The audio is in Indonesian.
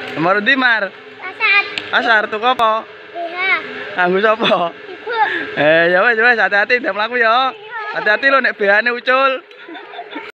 Nomor ndi, Mar? Pasar. Pasar tuku apa? BH. Kanggo sapa? Ibu. Ya wes hati-hati ndek mlaku ya. Hati-hati lho nek BH-ne ucul.